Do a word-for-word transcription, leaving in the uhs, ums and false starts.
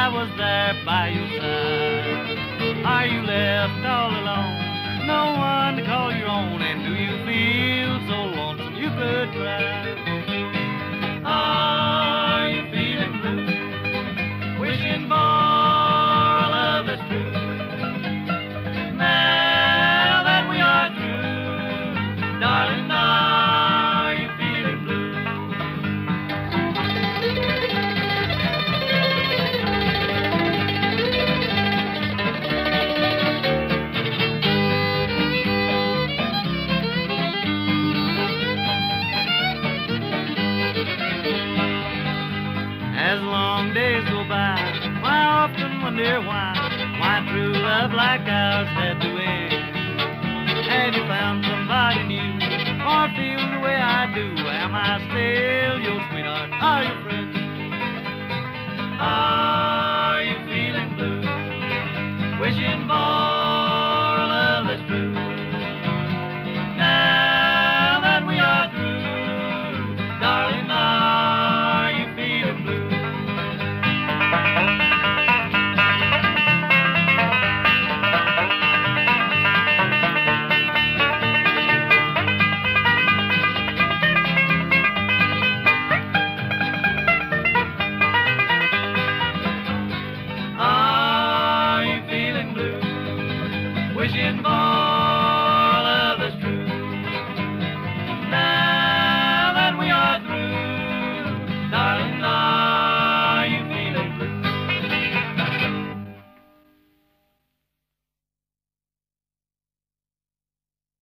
I was there by your side. Are you left all alone? No one to call your own, and do you feel so lonesome you could cry? Are you feeling blue? Wishing for a love that's true? Now that we are through, darling, are you feeling blue? As long days go by, I often wonder why, why true love like ours had to end. Have you found somebody new, or feel the way I do? Am I still your sweetheart, or your friend?